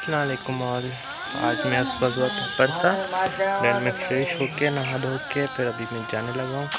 अस्सलाम वालेकुम। और आज मैं सुबह पेपर था, देन मैं फ्रेश होके नहा धो के फिर अभी मैं जाने लगा हूँ।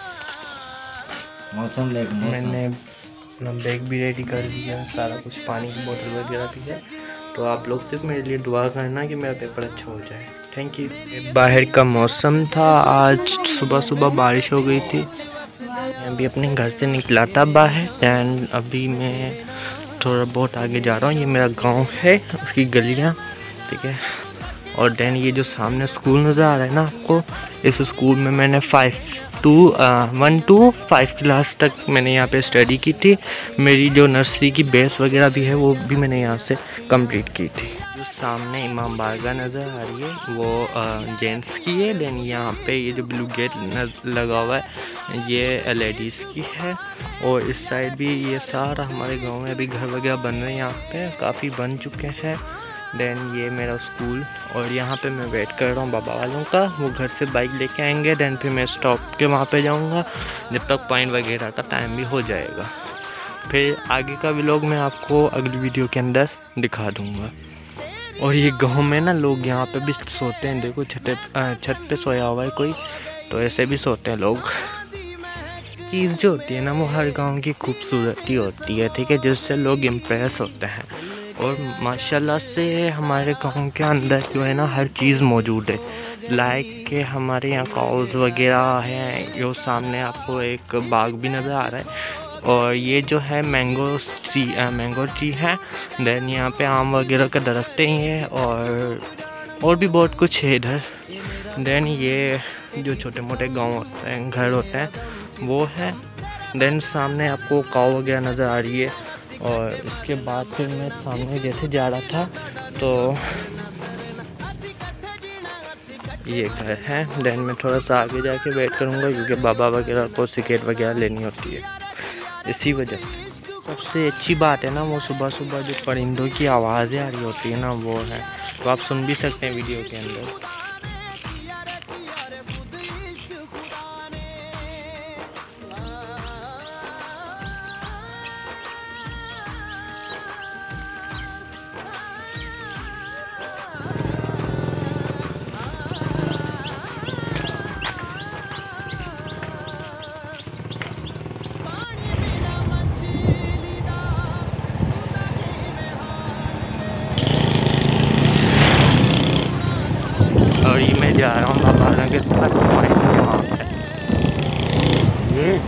मैंने अपना बैग भी रेडी कर दिया, सारा कुछ, पानी की बोतल वगैरह भी है। तो आप लोग सिर्फ मेरे लिए दुआ करना कि मेरा पेपर अच्छा हो जाए। Thank you. बाहर का मौसम था, आज सुबह सुबह बारिश हो गई थी। मैं अभी अपने घर से निकला था बाहर, दैन अभी मैं थोड़ा बहुत आगे जा रहा हूँ। ये मेरा गांव है, उसकी गलियाँ, ठीक है। और देन ये जो सामने स्कूल नज़र आ रहा है ना आपको, इस स्कूल में मैंने 1 to 5 क्लास तक मैंने यहाँ पे स्टडी की थी। मेरी जो नर्सरी की बेस वगैरह भी है वो भी मैंने यहाँ से कंप्लीट की थी। जो सामने इमाम बारगाह नज़र आ रही है वो जेंट्स की है। देन यहाँ पे ये जो ब्लू गेट लगा हुआ है ये लेडीज़ की है। और इस साइड भी ये सारा हमारे गांव में अभी घर वगैरह बन रहे हैं, यहाँ पे काफ़ी बन चुके हैं। देन ये मेरा स्कूल, और यहाँ पे मैं वेट कर रहा हूँ बाबा वालों का, वो घर से बाइक लेके आएंगे। देन फिर मैं स्टॉप के वहाँ पे जाऊँगा जब तक पॉइंट वगैरह का टाइम भी हो जाएगा। फिर आगे का व्लॉग मैं आपको अगली वीडियो के अंदर दिखा दूँगा। और ये गांव में ना लोग यहाँ पे भी सोते हैं, देखो छत पे सोया हुआ है कोई, तो ऐसे भी सोते हैं लोग। चीज़ जो होती है ना वो हर गांव की खूबसूरती होती है, ठीक है, जिससे लोग इम्प्रेस होते हैं। और माशाल्लाह से हमारे गांव के अंदर जो है ना हर चीज़ मौजूद है। लाइक के हमारे यहाँ काउज वगैरह हैं, जो सामने आपको एक बाग भी नज़र आ रहा है। और ये जो है मैंगो ट्री है। देन यहाँ पे आम वगैरह का दरख्त ही है, और भी बहुत कुछ है इधर। देन ये जो छोटे मोटे गाँव होते हैं, घर होते हैं, वो है। देन सामने आपको काऊ वगैरह नज़र आ रही है। और इसके बाद फिर मैं सामने जैसे जा रहा था तो ये घर है। देन मैं थोड़ा सा आगे जाके वेट करूँगा क्योंकि बाबा वगैरह को सिगरेट वगैरह लेनी होती है, इसी वजह से। सबसे अच्छी बात है ना वो सुबह सुबह जो परिंदों की आवाज़ें आ रही होती है ना वो है, तो आप सुन भी सकते हैं वीडियो के अंदर। और ये मैं जा रहा हूँ बाबा के साथ वहाँ पे। ये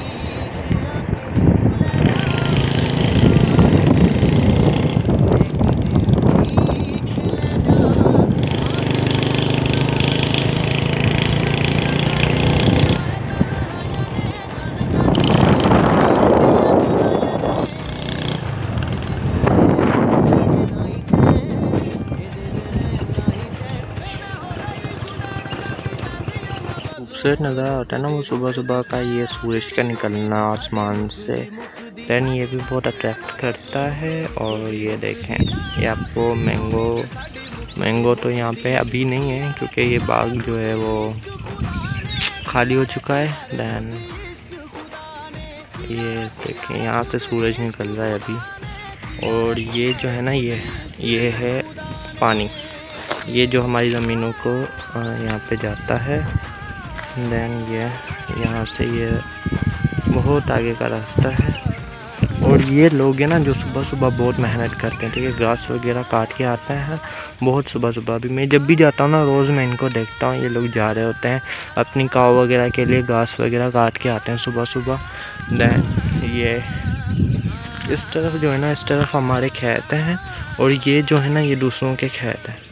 खूबसूरत नज़ारा होता है ना वो सुबह सुबह का, ये सूरज का निकलना आसमान से। देन ये भी बहुत अट्रैक्ट करता है। और ये देखें, ये आपको मैंगो तो यहाँ पे अभी नहीं है क्योंकि ये बाग जो है वो खाली हो चुका है। देन ये देखें, यहाँ से सूरज निकल रहा है अभी। और ये जो है ना ये है पानी, ये जो हमारी ज़मीनों को यहाँ पे जाता है। देन ये यहाँ से ये बहुत आगे का रास्ता है। और ये लोग हैं ना जो सुबह सुबह बहुत मेहनत करते हैं, ठीक है, घास वगैरह काट के आते हैं बहुत सुबह सुबह। भी मैं जब भी जाता हूँ ना रोज़ मैं इनको देखता हूँ, ये लोग जा रहे होते हैं अपनी काव वगैरह के लिए, घास वगैरह काट के आते हैं सुबह सुबह। देन ये इस तरफ जो है ना, इस तरफ हमारे खेत हैं, और ये जो है ना ये दूसरों के खेत हैं।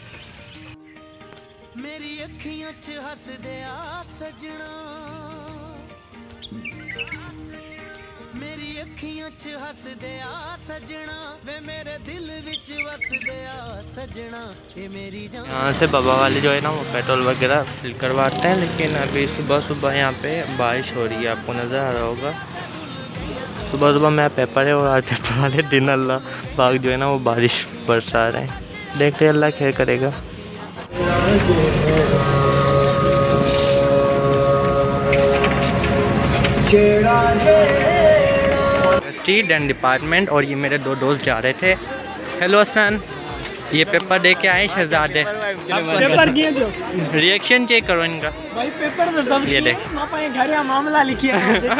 यहाँ से बाबा वाले जो है ना वो पेट्रोल वगैरह फिल करवाते हैं, लेकिन अभी सुबह सुबह यहाँ पे बारिश हो रही है, आपको नज़र आ रहा होगा। सुबह सुबह मेरा पेपर है और आज पेपर वाले दिन अल्लाह पाक जो है ना वो बारिश बरसा रहे हैं। देखते हैं अल्लाह खैर करेगा। स्ट्रीट एंड डिपार्टमेंट, और ये मेरे दो दोस्त जा रहे थे। हेलो हसन, ये पेपर दे के आए शहजादे। पेपर किए जो रिएक्शन चेक करो इनका भाई, पेपर में सब ये देख घर या मामला लिखिए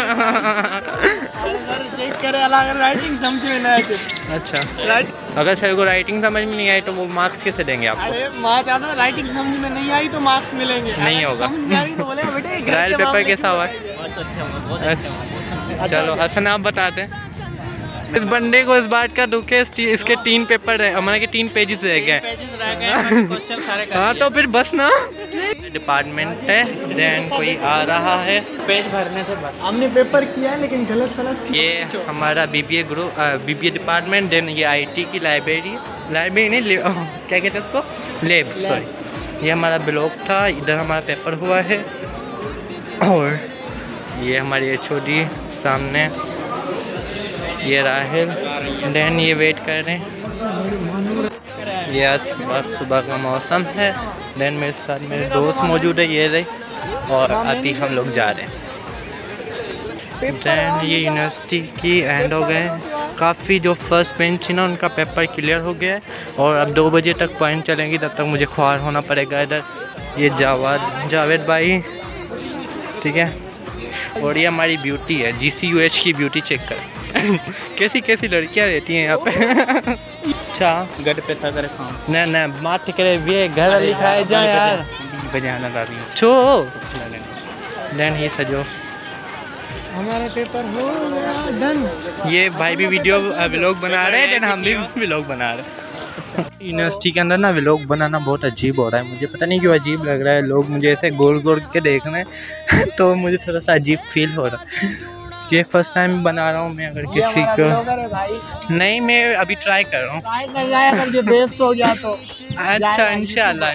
चेक करे अगर राइटिंग समझ में ना आए। अच्छा, अगर सर को राइटिंग समझ में नहीं आई तो वो मार्क्स कैसे देंगे आपको? अरे मार्क्स राइटिंग समझ में नहीं आई तो मार्क्स मिलेंगे, नहीं होगा। ट्रायल पेपर कैसा हुआ? अच्छा, चलो हसन आप बताते हैं। इस बंदे को इस बात का दुख है, इसके 3 पेपर है, हमारे के 3 पेजेस रह गए। हाँ तो फिर बस ना, डिपार्टमेंट है, देन कोई आ रहा है पेज भरने से बस। हमने पेपर किया है लेकिन गलत। ये हमारा BBA group, BBA department, then ये आईटी की लाइब्रेरी नहीं, क्या कहते हैं उसको, लैब, सॉरी। ये हमारा ब्लॉक था, इधर हमारा पेपर हुआ है। और ये हमारी HOD सामने, ये राहिल, देन ये वेट कर रहे हैं। ये आज सुबह का मौसम है, देन मेरे साथ मेरे दोस्त मौजूद है, ये रहे, और अभी हम लोग जा रहे हैं। देन ये यूनिवर्सिटी की एंड हो गए, काफ़ी जो फर्स्ट बेंच थी ना उनका पेपर क्लियर हो गया है, और अब 2 बजे तक पॉइंट चलेंगी, तब तक मुझे ख्वार होना पड़ेगा इधर। ये जावेद भाई, ठीक है। और ये हमारी ब्यूटी है, GCUH की ब्यूटी चेक कर कैसी कैसी लड़कियां रहती हैं यहाँ पे। अच्छा, गट पे था करे काम ना माथ करे ये घर लिखा है जा यार बजाना छो। देन ये सजो, हमारा पेपर हो गया डन। ये भाई भी वीडियो व्लॉग बना रहे हैं, देन हम भी व्लॉग बना रहे हैं। यूनिवर्सिटी के अंदर ना व्लॉग बनाना बहुत अजीब हो रहा है, मुझे पता नहीं क्यों अजीब लग रहा है। लोग मुझे ऐसे गोल गोल के देख रहे हैं तो मुझे थोड़ा सा अजीब फील हो रहा है। ये फर्स्ट टाइम बना रहा हूँ मैं, अगर किसी को नहीं, मैं अभी ट्राई कर रहा हूँ। बेस्ट हो गया तो अच्छा, इंशाल्लाह।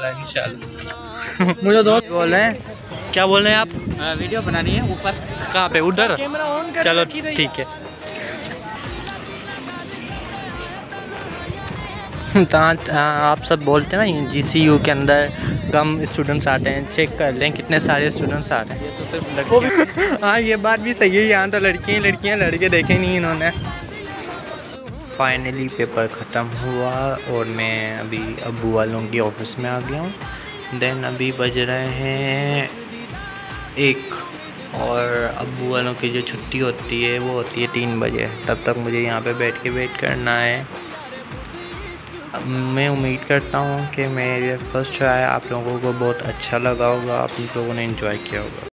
मुझे दोस्त बोल रहे हैं, क्या बोल रहे हैं आप? वीडियो बनानी है ऊपर। कहाँ पे? उधर? चलो ठीक है। तो आप सब बोलते हैं ना GCU के अंदर कम स्टूडेंट्स आते हैं, चेक कर लें कितने सारे स्टूडेंट्स आ रहे हैं। ये तो सिर्फ लड़के। हाँ ये बात भी सही है, यहाँ तो लड़कियाँ लड़के देखे नहीं इन्होंने। फाइनली पेपर ख़त्म हुआ और मैं अभी अब्बू वालों की ऑफिस में आ गया हूँ। देन अभी बज रहे हैं 1, और अब्बू वालों की जो छुट्टी होती है वो होती है 3 बजे। तब तक मुझे यहाँ पे बैठ के वेट करना है। मैं उम्मीद करता हूँ कि मेरे फर्स्ट ट्राई आप लोगों को बहुत अच्छा लगा होगा, आप लोगों ने एंजॉय किया होगा।